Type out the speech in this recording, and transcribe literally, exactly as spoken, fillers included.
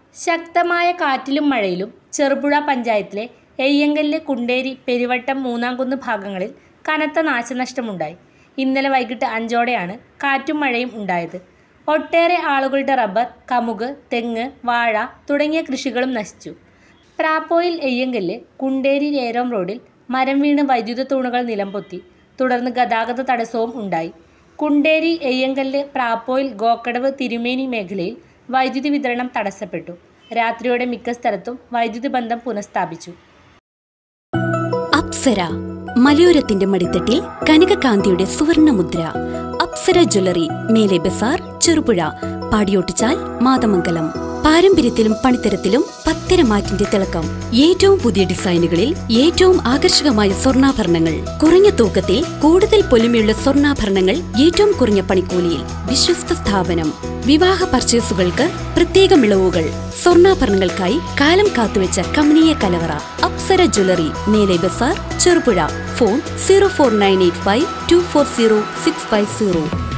ശക്തമായ കാറ്റിലും മഴയിലും ചെറുപുഴ പഞ്ചായത്തിലെ എയ്യങ്കല്ല്, കുണ്ടേരി, പെരുവട്ടം, മൂന്നാംകുന്ന് ഭാഗങ്ങളിൽ കനത്ത നാശനഷ്ടമുണ്ടായി. ഇന്നലെ വൈകിട്ട് അഞ്ചോടെയാണ് കാറ്റും മഴയും ഉണ്ടായത്. ഒട്ടേറെ ആളുകളുടെ റബ്ബർ, കമുക്, തെങ്ങ്, വാഴ തുടങ്ങിയ കൃഷികളും നശിച്ചു. പ്രാപ്പോയിൽ എയ്യങ്കല്ല്, കുണ്ടേരി ഏരോം റോഡിൽ മരം വീണ് വൈദ്യുത തൂണുകൾ നിലംപൊത്തി. തുടർന്ന് ഗതാഗത തടസ്സവും ഉണ്ടായി. കുണ്ടേരി, എയ്യങ്കല്ല്, പ്രാപ്പോയിൽ, ഗോക്കടവ്, തിരുമേനി മേഖലയിൽ വൈദ്യുതി വിതരണം തടസ്സപ്പെട്ടു. രാത്രിയോടെ മിക്ക സ്ഥലത്തും വൈദ്യുതി ബന്ധം പുനഃസ്ഥാപിച്ചു. അപ്സര മലയോരത്തിന്റെ മടിത്തട്ടിൽ കനകകാന്തിയുടെ സുവർണമുദ്ര. അപ്സര ജ്വല്ലറി, മേലെ ബസാർ, ചെറുപുഴ. പാടിയോട്ടിച്ചാൽ, മാതമംഗലം. പാരമ്പര്യത്തിലും പണിത്തരത്തിലും പത്തരമാറ്റിന്റെ തിളക്കം. ഏറ്റവും പുതിയ ഡിസൈനുകളിൽ ഏറ്റവും ആകർഷകമായ സ്വർണ്ണാഭരണങ്ങൾ. കുറഞ്ഞ തൂക്കത്തിൽ കൂടുതൽ പൊലിമയുള്ള സ്വർണ്ണാഭരണങ്ങൾ ഏറ്റവും കുറഞ്ഞ പണിക്കൂലിയിൽ. വിശ്വസ്ത സ്ഥാപനം. വിവാഹ പർച്ചേസുകൾക്ക് പ്രത്യേക ഇളവുകൾ. സ്വർണ്ണാഭരണങ്ങൾക്കായി കാലം കാത്തുവെച്ച കമനീയ കലവറ. അപ്സര ജ്വല്ലറി, മേലെ ബസാർ, Cherupuzha. Phone zero four nine eight five two four zero six five zero.